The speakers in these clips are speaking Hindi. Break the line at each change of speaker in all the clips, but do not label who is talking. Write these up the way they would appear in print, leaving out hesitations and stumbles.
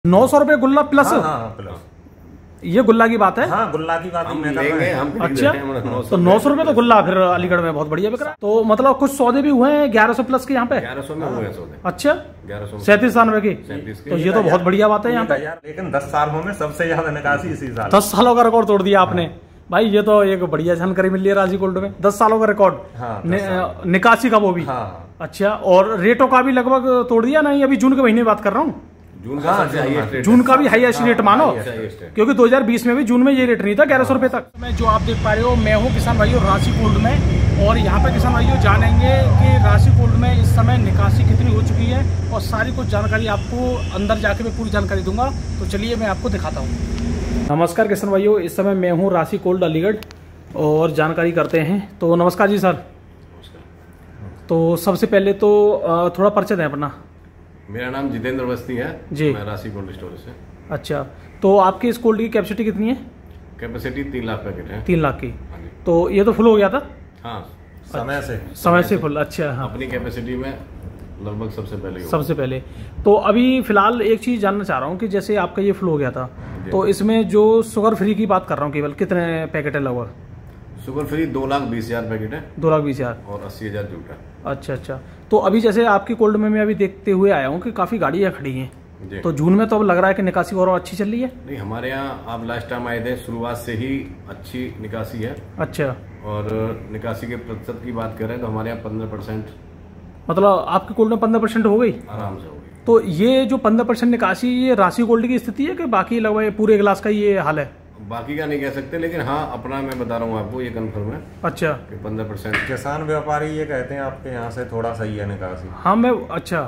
900 रुपये गुल्ला प्लस।
हाँ, प्लस।
ये गुल्ला की बात है।
हाँ, गुल्ला की बात हम लेंगे हम।
अच्छा, तो 900 रुपये तो गुल्ला फिर अलीगढ़ में बहुत बढ़िया बिक रहा है। तो मतलब कुछ सौदे भी हुए हैं 1100 प्लस के यहाँ पे।
1100 में हुए हैं सौदे।
अच्छा,
1197
की। तो ये तो बहुत बढ़िया बात है यहाँ पे।
लेकिन 10 सालों में सबसे ज्यादा निकासी इसी साल।
10 सालों का रिकॉर्ड तोड़ दिया आपने भाई। ये तो एक बढ़िया जानकारी मिल रही है राजी गोल्ड में। 10 सालों का रिकॉर्ड निकासी का वो भी। अच्छा, और रेटों का भी लगभग तोड़ दिया ना। अभी जून के महीने बात कर रहा हूँ। जून का भी हाईएस्ट रेट मानो, क्योंकि 2020 में भी जून में ये रेट नहीं था 1100 रुपए तक। मैं जो आप देख पा रहे हो, मैं हूँ किसान भाइयों राशि गोल्ड में। और यहाँ पे किसान भाइयों जानेंगे कि राशि गोल्ड में इस समय निकासी कितनी हो चुकी है और सारी कुछ जानकारी आपको अंदर जाके मैं पूरी जानकारी दूंगा। तो चलिए मैं आपको दिखाता हूँ। नमस्कार किसान भाइयों, इस समय मैं हूँ राशि गोल्ड अलीगढ़ और जानकारी करते हैं। तो नमस्कार जी सर। तो सबसे पहले तो थोड़ा परिचय दें अपना।
मेरा नाम जितेंद्र अवस्थी है जी। मैं राशि कोल्ड स्टोरेज से।
अच्छा, तो आपकी इस कोल्ड की कैपेसिटी कितनी है?
कैपेसिटी 3 लाख पैकेट है।
3 लाख की। तो ये तो फुल हो गया था?
हाँ,
समय से फुल। अच्छा, हाँ,
अपनी कैपेसिटी में लगभग सबसे पहले।
तो अभी फिलहाल एक चीज जानना चाह रहा हूँ कि जैसे आपका ये फुल हो गया था, तो इसमें जो शुगर फ्री की बात कर रहा हूँ, केवल कितने पैकेट है लगभग?
शुगर फ्री 2,20,000 पैकेट है।
2,20,000
और 80,000 जूटा।
अच्छा, तो अभी जैसे आपकी कोल्ड में मैं अभी देखते हुए आया हूँ कि काफी गाड़ियाँ खड़ी हैं। तो जून में तो अब लग रहा है कि निकासी और अच्छी चल रही है।
नहीं, हमारे यहाँ आप लास्ट टाइम आए थे, शुरुआत से ही अच्छी निकासी है।
अच्छा,
और निकासी के प्रतिशत की बात करें तो हमारे यहाँ 15%।
मतलब आपकी कोल्ड में 15% हो गई?
आराम से हो गई।
तो ये जो 15% निकासी, ये राशि गोल्ड की स्थिति है कि बाकी लगभग पूरे गिलास का ये हाल है?
बाकी का नहीं कह सकते, लेकिन हाँ अपना मैं बता रहा हूँ आपको, ये कंफर्म है।
अच्छा,
15%।
किसान व्यापारी ये कहते हैं आपके यहाँ से थोड़ा सही है निकासी।
हाँ, मैं अच्छा,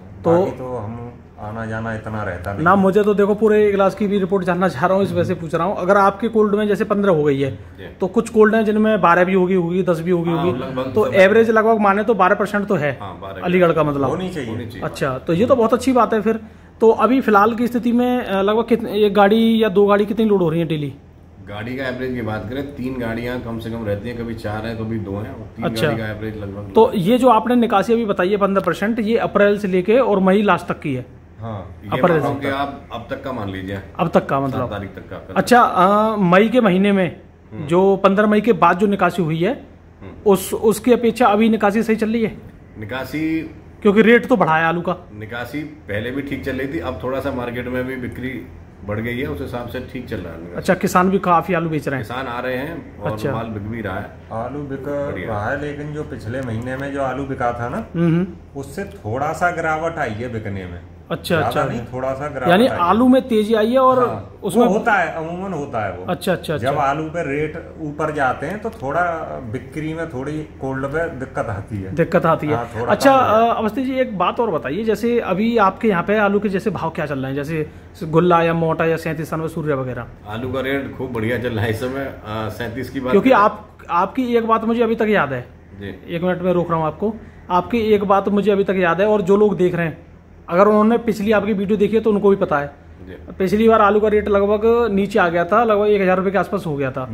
तो हम आना जाना इतना रहता नहीं
ना। मुझे तो देखो पूरे गिलास की भी रिपोर्ट जानना चाह रहा हूँ, इस वजह से पूछ रहा हूँ। अगर आपके कोल्ड में जैसे 15 हो गई है, तो कुछ कोल्ड है जिनमें 12 भी होगी 10 भी होगी, तो एवरेज लगभग माने तो 12% तो है अलीगढ़ का, मतलब
होनी चाहिए।
अच्छा, तो ये तो बहुत अच्छी बात है फिर। तो अभी फिलहाल की स्थिति में लगभग कितनी, एक गाड़ी या 2 गाड़ी कितनी लोड हो रही है डेली?
गाड़ी का एवरेज की बात करें, 3 गाड़ियां कम से कम रहती हैं, कभी 4 है कभी 2 है। 3
अच्छा,
गाड़ी का एवरेज लगभग।
तो ये जो आपने निकासी अभी बताई है 15%, ये अप्रैल से लेके और मई लास्ट तक की है?
हाँ, अप्रैल से आप अब तक का मान लीजिए।
अब तक का मतलब
7 तारीख तक का।
अच्छा, मई के महीने में जो 15 मई के बाद जो निकासी हुई है, उसकी अपेक्षा अभी निकासी सही चल रही है?
निकासी,
क्योंकि रेट तो बढ़ा है आलू का।
निकासी पहले भी ठीक चल रही थी, अब थोड़ा सा मार्केट में भी बिक्री बढ़ गई है, उस हिसाब से ठीक चल रहा है।
अच्छा, किसान भी काफी आलू बेच रहे हैं?
किसान आ रहे हैं और
अच्छा,
माल बिक भी रहा है।
आलू बिक रहा है, लेकिन जो पिछले महीने में जो आलू बिका था ना, उससे थोड़ा सा गिरावट आई है बिकने में।
अच्छा,
नहीं, थोड़ा सा गिरावट,
यानी आलू में तेजी आई है। और उसमें
होता है, अमूमन होता है वो।
अच्छा,
जब आलू पे रेट ऊपर जाते हैं तो थोड़ा बिक्री में थोड़ी कोल्ड पे दिक्कत आती है।
अच्छा, अवस्थी जी एक बात और बताइए, जैसे अभी आपके यहाँ पे आलू के जैसे भाव क्या चल रहे हैं, जैसे गुल्ला या मोटा या 37 सूर्य वगैरह?
आलू का रेट खूब बढ़िया चल रहा है इस समय। 37 की बात,
क्योंकि आपकी एक बात मुझे अभी तक याद है। 1 मिनट में रोक रहा हूँ आपको। आपकी एक बात मुझे अभी तक याद है, और जो लोग देख रहे हैं, अगर उन्होंने पिछली आपकी वीडियो देखी है तो उनको भी पता है। पिछली बार आलू का रेट लगभग नीचे आ गया था, लगभग 1,000 रुपए के आसपास हो गया था,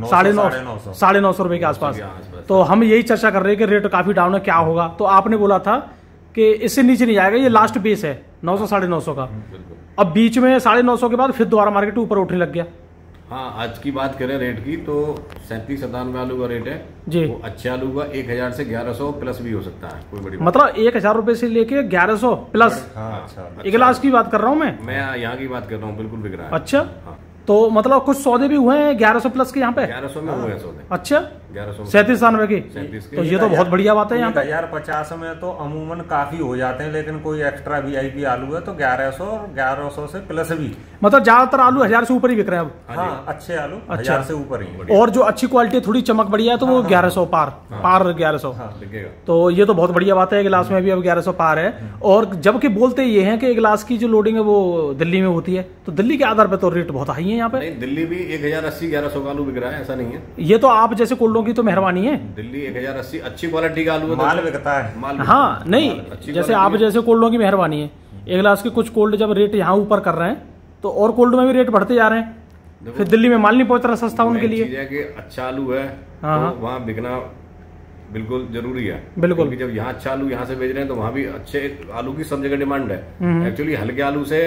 950 रुपए के आसपास। तो हम यही चर्चा कर रहे हैं कि रेट काफी डाउन है, क्या होगा। तो आपने बोला था कि इससे नीचे नहीं जाएगा, ये लास्ट बेस है 900 950 का। अब बीच में 950 के बाद फिर दोबारा मार्केट ऊपर उठने लग गया।
हाँ, आज की बात करें रेट की तो 37-97 आलू का रेट है जी। वो अच्छे आलू का 1,000 से 1,100 प्लस भी हो सकता है, कोई बड़ी
मतलब 1,000 रुपए से लेके 1,100 प्लस।
हाँ, अच्छा,
एक गिलास की बात कर रहा हूँ मैं
यहाँ की बात कर रहा हूँ, बिल्कुल बिक रहा है।
अच्छा,
हाँ।
तो मतलब कुछ सौदे भी हुए हैं 1,100 प्लस के यहाँ पे?
1,100 में हुए हैं सौदे।
अच्छा,
1,197
की। तो ये तो बहुत बढ़िया बात है। यहाँ पे
1,050 में तो अमूमन काफी हो जाते हैं, लेकिन कोई एक्स्ट्रा वीआईपी आलू है तो 1,100 और 1,100 से प्लस भी।
मतलब ज्यादातर आलू 1,000 से ऊपर ही बिक रहे हैं अब।
हाँ, अच्छे आलू 1,000 से ऊपर ही।
और जो अच्छी क्वालिटी थोड़ी चमक बढ़िया है तो वो 1,100 पार 1,100। तो ये तो बहुत बढ़िया बात है। गिलास में भी अब 1,100 पार है। और जबकि बोलते ये हैं कि गिलास की जो लोडिंग है वो दिल्ली में होती है, तो दिल्ली के आधार पर तो रेट बहुत हाई है यहाँ पे।
दिल्ली भी 1,080-1,100 का आलू बिक रहा है, ऐसा नहीं है।
ये तो आप जैसे कोल्डों की तो मेहरबानी है।
दिल्ली 1,080 अच्छी क्वालिटी का आलू
माल बिकता है।
हाँ, नहीं, जैसे आप जैसे कोल्डों की मेहरबानी है। एक गिलास के कुछ कोल्ड जब रेट यहाँ ऊपर कर रहे हैं तो और कोल्ड में भी रेट बढ़ते जा रहे हैं, फिर दिल्ली में माल नहीं पहुंच रहा सस्ता उनके लिए।
कि अच्छा आलू है तो वहाँ बिकना बिल्कुल जरूरी है।
बिल्कुल,
क्योंकि जब यहाँ अच्छा आलू यहाँ से बेच रहे हैं तो वहाँ भी अच्छे आलू की सब जगह डिमांड है। एक्चुअली हल्के आलू से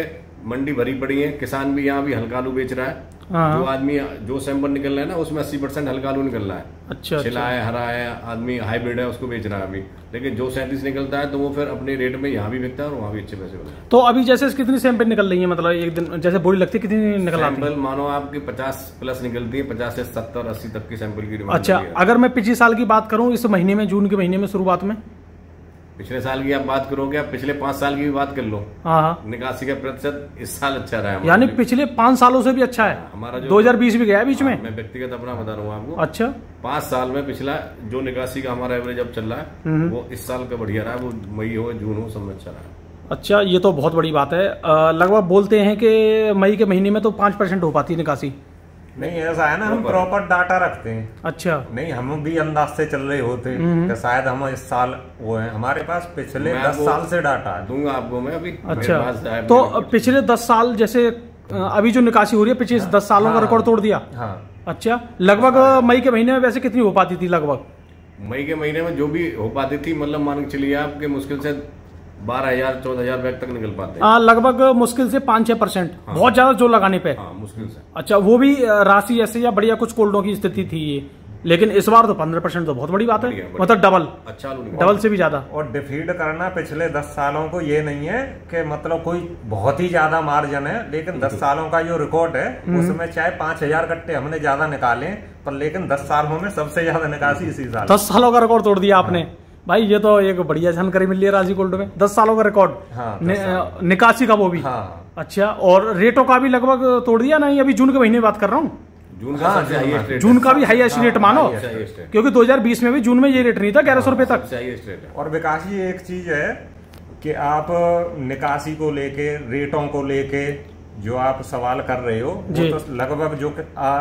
मंडी भरी पड़ी है, किसान भी यहाँ भी हल्का आलू बेच रहा है। जो आदमी जो सैंपल निकल रहा है ना उसमें 80% हल्का आलू निकल रहा है।
अच्छा,
छिला है, हरा है, आदमी हाइब्रिड है उसको बेच रहा है अभी। लेकिन जो 37 निकलता है तो वो फिर अपने रेट में यहाँ भी बिकता है और वहाँ भी अच्छे पैसे मिलते हैं।
तो अभी जैसे कितनी सैंपल निकल रही है, मतलब एक दिन जैसे बोरी लगती है कितनी निकल आती है?
सैंपल मानो आपकी 50 प्लस निकलती है, 50 से 70 80 तक की सैंपल की डिमांड।
अच्छा, अगर मैं पिछले साल की बात करूँ, इस महीने में, जून के महीने में शुरुआत में,
पिछले साल की आप बात करोगे, आप पिछले 5 साल की भी बात कर लो,
हाँ,
निकासी का प्रतिशत इस साल अच्छा रहा है।
यानी पिछले 5 सालों से भी अच्छा है।
हमारा जो
2020 भी गया है बीच में।
मैं व्यक्तिगत अपना बता रहा हूँ आपको।
अच्छा,
5 साल में पिछला जो निकासी का हमारा एवरेज अब चल रहा है वो इस साल का बढ़िया रहा है। वो मई हो जून हो सब में अच्छा रहा है।
अच्छा, ये तो बहुत बड़ी बात है। लगभग बोलते हैं कि मई के महीने में तो 5% हो पाती है निकासी।
नहीं, ऐसा है ना, हम प्रॉपर डाटा रखते हैं।
अच्छा,
नहीं, हम भी अंदाज से चल रहे होते कि शायद हम इस साल वो है, हमारे पास पिछले 10 साल से डाटा है।
दूंगा आपको मैं अभी।
अच्छा, तो पिछले 10 साल, जैसे अभी जो निकासी हो रही है पिछले 10 सालों का रिकॉर्ड तोड़ दिया।
हाँ।
अच्छा, लगभग मई के महीने में वैसे कितनी हो पाती थी? लगभग
मई के महीने में जो भी हो पाती थी, मतलब मान के चलिए आपके मुश्किल से 12,000 14,000 बैग तक निकल पाते हैं।
लगभग मुश्किल से 5-6%।
हाँ।
बहुत ज्यादा जो लगाने पे।
हाँ, मुश्किल से।
अच्छा, वो भी राशि ऐसे या बढ़िया कुछ कोल्डों की स्थिति थी ये, लेकिन इस बार तो 15% तो बहुत बड़ी बात है। मतलब डबल,
अच्छा,
डबल से भी ज्यादा।
और डिफीड करना पिछले 10 सालों को ये नहीं है कि मतलब कोई बहुत ही ज्यादा मार्जिन है, लेकिन 10 सालों का जो रिकॉर्ड है उसमें चाहे 5,000 कट्टे हमने ज्यादा निकाले, पर लेकिन 10 सालों में सबसे ज्यादा निकासी इसी साल।
10 सालों का रिकॉर्ड तोड़ दिया आपने। भाई ये तो एक बढ़िया जानकारी मिल रही है राजी गोल्ड में। 10 सालों का रिकॉर्ड।
हाँ,
निकासी का वो भी।
हाँ।
अच्छा, और रेटों का भी लगभग तोड़ दिया? नहीं, अभी जून के महीने बात कर रहा हूँ।
जून का सबसे हाईएस्ट रेट,
जून का भी हाईएस्ट रेट मानो, क्योंकि 2020 में भी जून में ये रेट नहीं था 1100 रुपए तक।
और विकास जी एक चीज है कि आप निकासी को लेके, रेटों को लेके जो आप सवाल कर रहे हो, वो तो लगभग जो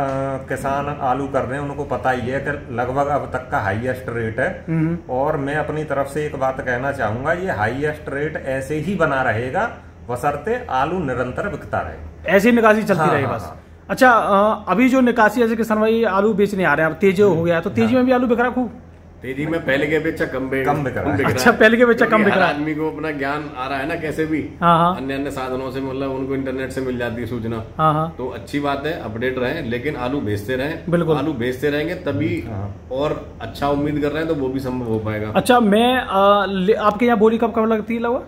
किसान आलू कर रहे हैं उनको पता ही है कि लगभग अब तक का हाईएस्ट रेट है। और मैं अपनी तरफ से एक बात कहना चाहूंगा, ये हाईएस्ट रेट ऐसे ही बना रहेगा बशर्ते आलू निरंतर बिकता रहे,
ऐसी निकासी चलती रहे बस। अच्छा, अभी जो निकासी ऐसे किसान भाई आलू बेचने आ रहे हैं, अब तेजी हो गया है, तो तेजी में भी आलू बिक रहा खूब?
तेजी में पहले के अपेक्षा कम बिक रहा है।
अच्छा, पहले के अपेक्षा कम बिक रहा है।
आदमी को अपना ज्ञान आ रहा है ना, कैसे भी अन्य अन्य साधनों से, मतलब उनको इंटरनेट से मिल जाती है सूचना। तो अच्छी बात है, अपडेट रहे, लेकिन आलू बेचते रहे। बिल्कुल, आलू बेचते रहेंगे तभी और अच्छा उम्मीद कर रहे हैं तो वो भी संभव हो पाएगा।
अच्छा, मैं आपके यहाँ बोली कब लगती है? लगभग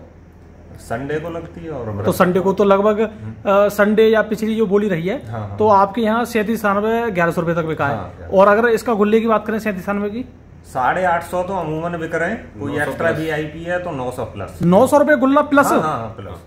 संडे को लगती है। और
तो संडे को तो लगभग संडे या पिछली जो बोली रही है, तो आपके यहाँ 37-98 1100 रुपए तक बिका है। और अगर इसका गुल्ले की बात करें 37-98 की,
850 तो अमूमन बिक रहे हैं। कोई एक्स्ट्रा VIP है तो 900 प्लस।
900 रुपए गुल्ला प्लस?
प्लस।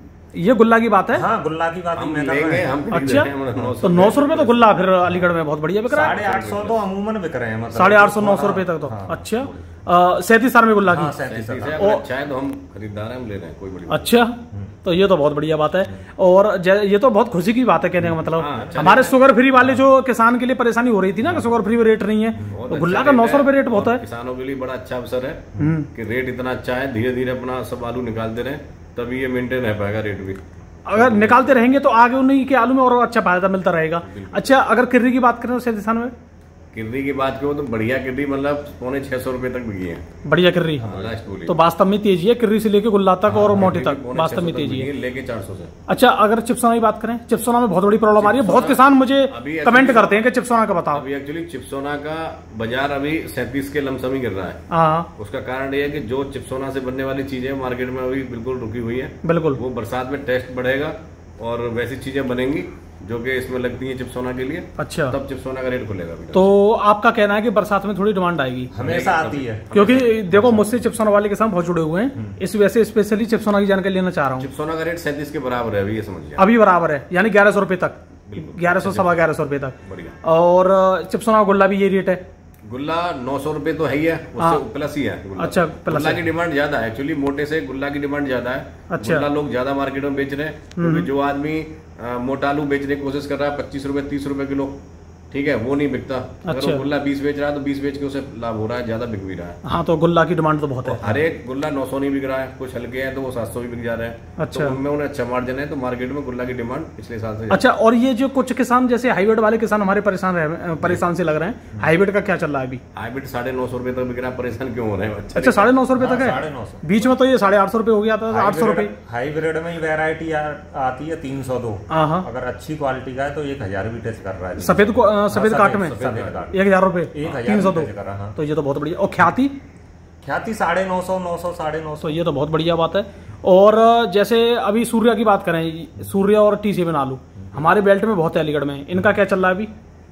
ये गुल्ला की बात है?
हाँ, गुल्ला की बात मैं कर रहे हैं।
अच्छा, तो 900 रुपए तो गुल्ला फिर अलीगढ़ में बहुत बढ़िया बिक रहा है।
850 तो अमूमन बिक रहे हैं, मतलब
850-900 रुपए तक तो। अच्छा, 37 में गुल्ला की।
अच्छा है तो हम खरीदार हैं, हम ले रहे हैं, कोई बड़ी।
अच्छा, तो ये तो बहुत बढ़िया बात है। और ये तो बहुत खुशी की बात है कहने का मतलब। हमारे शुगर फ्री वाले जो किसान के लिए परेशानी हो रही थी ना कि शुगर फ्री रेट नहीं है, तो गुल्ला का 900 रुपए रेट बहुत है।
किसानों के लिए बड़ा अच्छा अवसर है कि रेट इतना अच्छा है, धीरे धीरे अपना सब आलू निकालते रहे तभी ये मेंटेन रह पाएगा रेट भी।
अगर निकालते रहेंगे तो आगे उन्हीं के आलू में और अच्छा फायदा मिलता रहेगा। अच्छा, अगर किर्री की बात करें 37 में,
किर्री की बात करो तो बढ़िया किर्री मतलब 650 रुपए तक बिकी है।
बढ़िया किर्री। तो वास्तव में तेजी है किर्री से लेके गुल्ला तक और मोटी तक, वास्तव में तेजी है,
लेके 400 से।
अच्छा, अगर चिप्सोना की बात करें, चिप्सोना में बहुत बड़ी प्रॉब्लम आ रही है। बहुत किसान मुझे कमेंट करते हैं कि चिप्सोना का बताओ।
अभी एक्चुअली चिप्सोना का बाजार अभी 37 के लमसम ही गिर रहा है। उसका कारण ये है कि जो चिप्सोना से बनने वाली चीजें मार्केट में अभी बिल्कुल रुकी हुई है। बिल्कुल, वो बरसात में टेस्ट बढ़ेगा और वैसी चीजें बनेंगी जो कि इसमें लगती है चिप्सोना के लिए। अच्छा, तब चिप्सोना का रेट खुलेगा। तो
आपका कहना है कि बरसात में थोड़ी डिमांड आएगी?
हमेशा आती है,
क्योंकि देखो मुझसे चिप्सोना वाले किसान बहुत जुड़े हुए हैं, इस वजह से स्पेशली चिप्सोना की जानकारी लेना चाह रहा हूँ।
चिप्सोना का रेट 37 के बराबर है अभी, ये समझिए।
अभी बराबर है, यानी 1100 रुपए तक, 1100 सवा 1100 रुपए तक। बढ़िया। और चिप्सोना का गुल्ला भी ये रेट है?
गुल्ला 900 रुपए तो है ही है, उससे प्लस ही है।
अच्छा,
गुल्ला की डिमांड ज्यादा है एक्चुअली, मोटे से गुल्ला की डिमांड ज्यादा है। अच्छा, गुल्ला लोग ज्यादा मार्केट में बेच रहे हैं, क्योंकि जो आदमी मोटा आलू बेचने की कोशिश कर रहा है 25 रुपए 30 रुपए किलो, ठीक है, वो नहीं बिकता। अगर वो गुल्ला 20 बेच रहा है तो 20 बेच के उसे लाभ हो रहा है, ज्यादा बिक भी रहा है।
हाँ, तो गुल्ला की डिमांड तो बहुत है।
हर एक गुल्ला 900 नहीं बिक रहा है, कुछ हल्के हैं तो वो 700 भी बिक जा रहे हैं। अच्छा, तो उनमें उन्हें अच्छा मार्जिन है, तो मार्केट में गुल्ला की डिमांड पिछले साल से।
अच्छा, और ये जो कुछ किसान जैसे हाइब्रिड वाले किसान हमारे परेशान से लग रहे हैं, हाइब्रिड का क्या चल रहा है अभी?
हाइब्रिड 950 रुपए तक बिक रहा है, परेशान क्यों हो रहे हैं?
अच्छा, 950 रुपए तक है? बीच में तो ये 850 रुपए हो गया था, 800 रुपए।
हाइब्रिड में वैरायटी आती है 302, अगर अच्छी क्वालिटी का है तो 1000 भी टच कर रहा है।
सफेद काट में 1000 रुपए, 302। तो ये तो बहुत बढ़िया। और ख्याति
950, 900, 950।
तो ये तो बहुत बढ़िया बात है। और जैसे अभी सूर्या की बात करें, सूर्या और T7 आलू हमारे बेल्ट में बहुत है, अलीगढ़ में, इनका क्या चल रहा है अभी?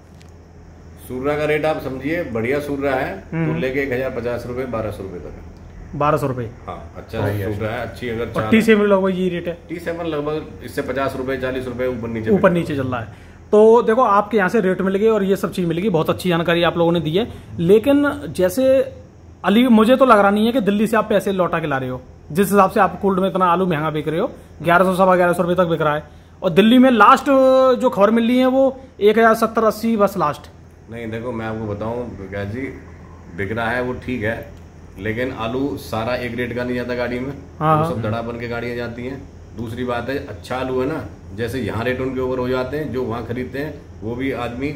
सूर्या का रेट आप समझिए बढ़िया सूर्या है तो लेके 1050 रुपए 1200 रुपए तक है।
1200 रुपए?
हाँ, अच्छा सूर्या है, अच्छी। अगर
T7 लगभग यही रेट है?
T7 लगभग इससे 50 रुपए 40 रुपए ऊपर नीचे
चल रहा है। तो देखो, आपके यहाँ से रेट मिल गए और ये सब चीज मिलेगी, बहुत अच्छी जानकारी आप लोगों ने दी है। लेकिन जैसे मुझे तो लग रहा नहीं है कि दिल्ली से आप पैसे लौटा के ला रहे हो, जिस हिसाब से आप कोल्ड में इतना आलू महंगा बेच रहे हो, 1100 सवा 1100 रुपए तक बिक रहा है। और दिल्ली में लास्ट जो खबर मिल रही है वो 1070-80 बस लास्ट।
नहीं, देखो मैं आपको बताऊं विकास जी, बिक रहा है वो ठीक है, लेकिन आलू सारा एक रेट का नहीं जाता गाड़ी में। हाँ, सब दड़ा बन के गाड़ियां जाती हैं। दूसरी बात है, अच्छा आलू है ना, जैसे यहाँ रेट उनके ऊपर हो जाते हैं, जो वहाँ खरीदते हैं वो भी आदमी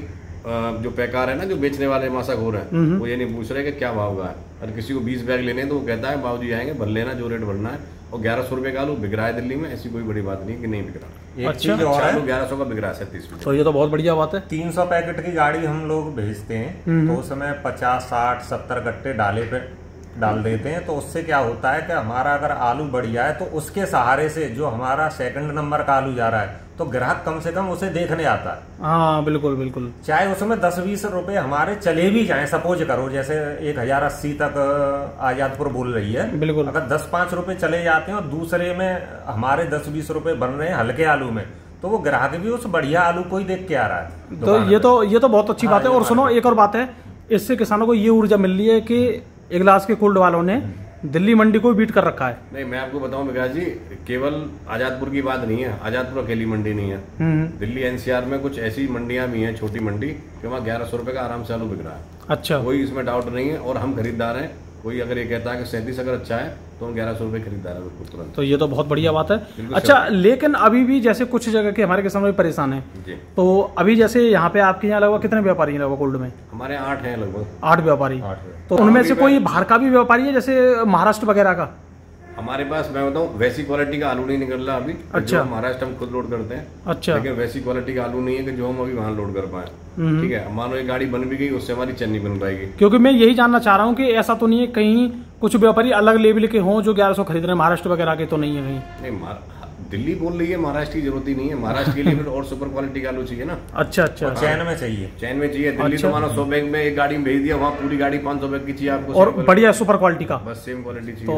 जो पैकार है ना, जो बेचने वाले मासाखोर हैं, वो ये नहीं पूछ रहे कि क्या भाव का है। अगर किसी को 20 बैग लेने हैं तो वो कहता है बाबूजी आएंगे भर लेना, जो रेट भरना है। और 1100 रुपए का आलू बिक रहा है दिल्ली में, ऐसी कोई बड़ी बात नहीं कि नहीं बिक रहा।
अच्छा,
आलू 1100 का बिक रहा है 37 में।
तो ये तो बहुत बढ़िया बात है।
300 पैकेट की गाड़ी हम लोग भेजते हैं तो उसमें 50, 60, 70 गट्टे डाले पे डाल देते हैं। तो उससे क्या होता है कि हमारा अगर आलू बढ़िया है तो उसके सहारे से जो हमारा सेकंड नंबर का आलू जा रहा है तो ग्राहक कम से कम उसे देखने आता है।
हाँ, बिल्कुल बिल्कुल।
चाहे उसमें 10-20 रुपए हमारे चले भी जाएं, सपोज करो जैसे 1080 तक आजादपुर बोल रही है, बिल्कुल। अगर 10-5 रुपए चले जाते हैं और दूसरे में हमारे 10-20 रुपए बन रहे हैं हल्के आलू में, तो वो ग्राहक भी उस बढ़िया आलू को ही देख के आ रहा है।
तो ये तो बहुत अच्छी बात है। और सुनो, एक और बात है, इससे किसानों को ये ऊर्जा मिल रही है कि एक गिलास के कोल्ड वालों ने दिल्ली मंडी को बीट कर रखा है।
नहीं, मैं आपको बताऊं विकास जी, केवल आजादपुर की बात नहीं है, आजादपुर अकेली मंडी नहीं है। दिल्ली NCR में कुछ ऐसी मंडियां भी हैं, छोटी मंडी, कि वहाँ 1100 रुपए का आराम से आलू बिक रहा है।
अच्छा,
कोई इसमें डाउट नहीं है। और हम खरीदार हैं, कोई अगर ये कहता है कि 37 अगर अच्छा है तो 1100 रुपए खरीदार है बिल्कुल तुरंत।
तो ये तो बहुत बढ़िया बात है। अच्छा, लेकिन अभी भी जैसे कुछ जगह के हमारे किसान भी परेशान है, तो अभी जैसे यहाँ पे आपके यहाँ लगभग कितने व्यापारी हैं लगभग कोल्ड में?
हमारे 8 हैं लगभग,
8 व्यापारी। तो उनमें से कोई बाहर का भी व्यापारी है, जैसे महाराष्ट्र वगैरह का?
हमारे पास मैं बताऊं वैसी क्वालिटी का आलू नहीं निकल रहा अभी। अच्छा, महाराष्ट्र हम खुद लोड करते हैं। अच्छा, लेकिन वैसी क्वालिटी का आलू नहीं है कि जो हम अभी वहाँ लोड कर पाए। ठीक है, मानो एक गाड़ी बन भी गई, उससे हमारी चन्नी बन पाएगी।
क्योंकि मैं यही जानना चाह रहा हूँ कि ऐसा तो नहीं है कहीं कुछ व्यापारी अलग लेवल के हों जो 1100 खरीद रहे हैं, महाराष्ट्र वगैरह के तो नहीं है कहीं?
नहीं, दिल्ली बोल रही है, महाराष्ट्र की जरूरत ही नहीं है। महाराष्ट्र के लिए और सुपर क्वालिटी का आलू चाहिए ना।
अच्छा,
चैन में चाहिए,
चैन में चाहिए। दिल्ली तो मानो 100 बैग में एक गाड़ी में भेज दिया, वहाँ पूरी गाड़ी 500 बैग की चाहिए आपको,
और बढ़िया सुपर क्वालिटी का,
बस सेम क्वालिटी चाहिए।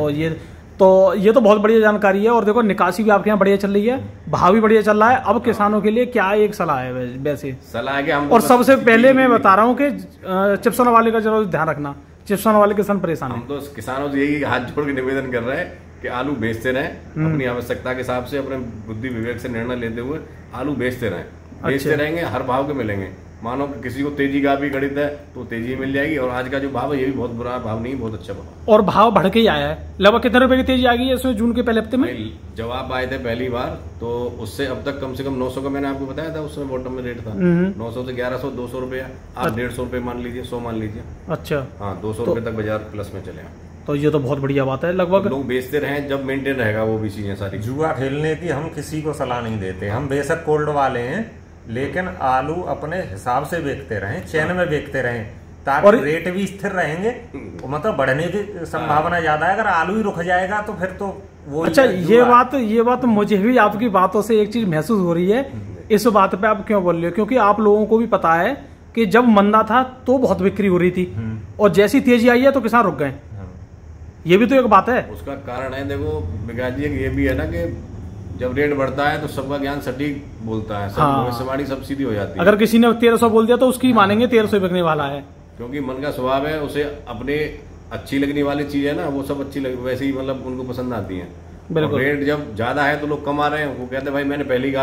तो ये तो बहुत बढ़िया जानकारी है। और देखो, निकासी भी आपके यहाँ बढ़िया चल रही है, भाव भी बढ़िया चल रहा है। अब किसानों के लिए क्या एक सलाह है वैसे?
सलाह है कि हम,
और सबसे पहले मैं बता रहा हूँ कि चिप्सोना वाले का जरूर ध्यान रखना, चिप्सोना वाले किसान परेशान है।
हम तो किसानों से यही हाथ जोड़ के निवेदन कर रहे हैं कि आलू बेचते रहें, अपनी आवश्यकता के हिसाब से, अपने बुद्धि विवेक से निर्णय लेते हुए आलू बेचते रहें। बेचते रहेंगे, हर भाव के मिलेंगे। मानो कि किसी को तेजी का भी गणित है तो तेजी मिल जाएगी। और आज का जो भाव है ये भी बहुत बुरा भाव नहीं, बहुत अच्छा भाव।
और भाव बढ़ के ही आया है, लगभग कितने रुपए की तेजी आ गई है इसमें जून के पहले हफ्ते में?
जब आप आए थे पहली बार तो उससे अब तक कम से कम 900 का मैंने आपको बताया था, उसमें बॉटम में रेट था 900 से 1100, 200 रुपया। आप 150 रुपए मान लीजिए, 100 मान लीजिए।
अच्छा,
हाँ, 200 रुपए तक बाजार प्लस में चले।
तो ये तो बहुत बढ़िया बात है। लगभग
लोग बेचते रहे, जब मेंटेन रहेगा वो भी चीजें सारी।
जुआ खेलने की हम किसी को सलाह नहीं देते। हम बेशक कोल्ड वाले हैं, लेकिन आलू अपने हिसाब से बेचते रहें, चैन में बेचते रहें, ताकि रेट भी स्थिर रहेंगे, मतलब बढ़ने की संभावना ज्यादा है। अगर आलू ही रुक जाएगा तो फिर तो वो।
अच्छा, ये बात मुझे भी आपकी बातों से एक चीज महसूस हो रही है। इस बात पे आप क्यों बोल रहे हो? क्योंकि आप लोगों को भी पता है कि जब मंदा था तो बहुत बिक्री हो रही थी, और जैसी तेजी आई है तो किसान रुक गए। ये भी तो एक बात है।
उसका कारण है, देखो विकास जी, ये भी है ना कि जब रेट बढ़ता है तो सबका ज्ञान सटीक बोलता है, सब भविष्यवाणी सब सीधी हो जाती है।
अगर किसी ने 1300 बोल दिया तो उसकी मानेंगे 1300 बिकने वाला है,
क्योंकि मन का स्वभाव है, उसे अपने अच्छी लगने वाली चीज है ना, वो सब अच्छी वैसे ही मतलब उनको पसंद आती है। रेट जब ज्यादा है तो लोग कम आ रहे हैं, वो कहते हैं भाई मैंने पहले ही कहा था,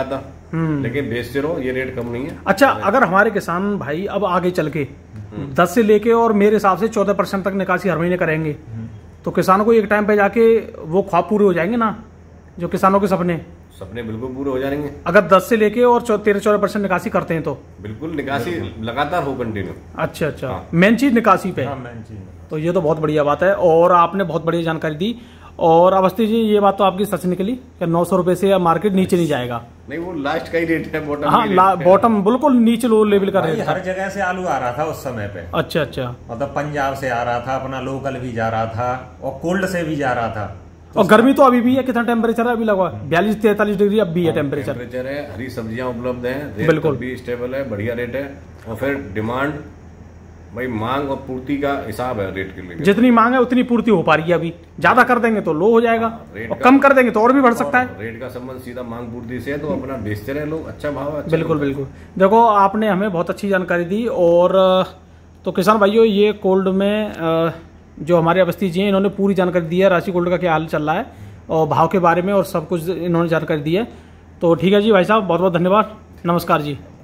लेकिन बेचते रहो, ये रेट कम नहीं है।
अच्छा, अगर हमारे किसान भाई अब आगे चल के 10 से लेके और मेरे हिसाब से 14% तक निकासी हर महीने करेंगे, तो किसानों को एक टाइम पे जाके वो ख्वाब पूरे हो जाएंगे ना, जो किसानों के सपने
बिल्कुल पूरे हो जाएंगे।
अगर 10 से लेके और 13-14% निकासी करते हैं तो
बिल्कुल निकासी लगातार हो कंटिन्यू।
अच्छा, मेन चीज निकासी पे। तो ये तो बहुत बढ़िया बात है और आपने बहुत बढ़िया जानकारी दी। और अवस्थी जी, ये बात तो आपकी सच निकली कि 900 रुपए से मार्केट नीचे नहीं जाएगा।
नहीं, वो लास्ट का ही रेट है, बॉटम।
हाँ, बॉटम बिल्कुल नीचे लो लेवल का रेट।
हर जगह से आलू आ रहा था उस समय पे।
अच्छा,
मतलब पंजाब से आ रहा था, अपना लोकल भी जा रहा था और कोल्ड से भी जा रहा था।
और गर्मी तो अभी भी है। कितना टेम्परेचर है अभी? लगभग 42-43 डिग्री अब भी है टेम्परेचर
है। हरी सब्जियां उपलब्ध है,
बिल्कुल
भी स्टेबल है, बढ़िया रेट है। और फिर डिमांड, भाई मांग और पूर्ति का हिसाब है रेट के लिए।
जितनी मांग है उतनी पूर्ति हो पा रही है। अभी ज्यादा कर देंगे तो लो हो जाएगा, और कम कर देंगे तो और भी बढ़ सकता है।
रेट का संबंध सीधा मांग पूर्ति से है, तो अपना बेचते रहे लोग, अच्छा भाव है।
बिल्कुल। देखो, आपने हमें बहुत अच्छी जानकारी दी। और तो किसान भाइयों, ये कोल्ड में जो हमारे अवस्थी जी हैं, इन्होंने पूरी जानकारी दी है राशि कोल्ड का क्या हाल चल रहा है और भाव के बारे में, और सब कुछ इन्होंने जानकारी दी है। तो ठीक है जी भाई साहब, बहुत बहुत धन्यवाद, नमस्कार जी।